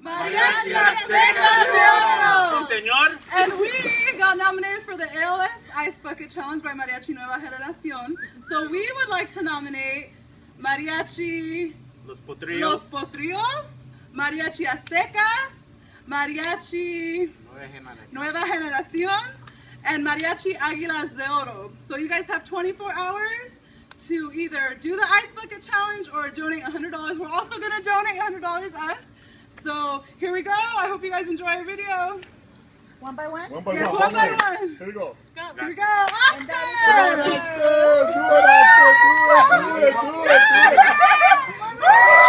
Mariachi Aztecas de Oro! Sí, señor. And we got nominated for the ALS Ice Bucket Challenge by Mariachi Nueva Generación. So we would like to nominate Mariachi Los Potrillos, Mariachi Aztecas, Mariachi Nueva Generación, and Mariachi Águilas de Oro. So you guys have 24 hours to either do the Ice Bucket Challenge or donate $100. We're also going to donate $100 us. So here we go. I hope you guys enjoy our video. One by one? Yes, one by one. Here we go. Here we go. Oscar! Do it, Oscar. Do it.